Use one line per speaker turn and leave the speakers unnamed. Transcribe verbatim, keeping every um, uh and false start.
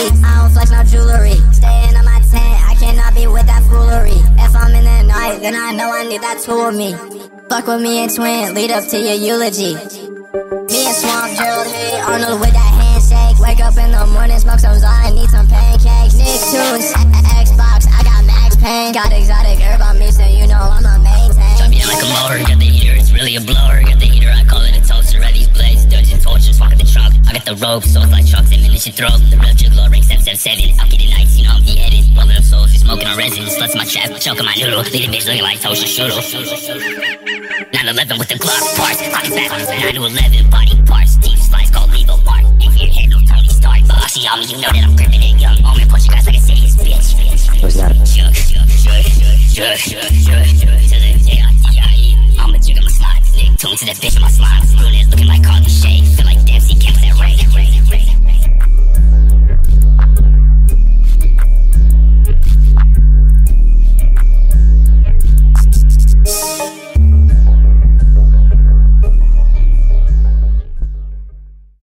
Frossy. I don't flex no jewelry. Staying on my tent, I cannot be with that foolery. If I'm in the night, then I know I need that tool with me. Fuck with me and twin, lead up to your eulogy. Me and Swampkill, hey, Arnold with that handshake. Wake up in the morning, smoke some Zion, need some pancakes. NICKTOONS, Xbox, I got max pain. Got exotic herb on me, so you know I'ma maintain.
Drop me down like a mower, got the heater, it's really a blower. Got the heater, I call it a toaster. Ready these blades, dungeon torches, walking the truck. I got the rope, so it's like trucks, and minutes you throw. The real juggler, ring seven seven seven. I'll get it nice, you know I'm beheaded. Rolling up souls, you smoking on resin. Sluts in my trap, choking my noodle. Leading bitch looking like toast and strudel. nine eleven with the Glock parts. Pockets back, nine to eleven, body parts. Deep slice called legal mark. If your head no Tony Stark, but I see on me, you know that I'm gripping it.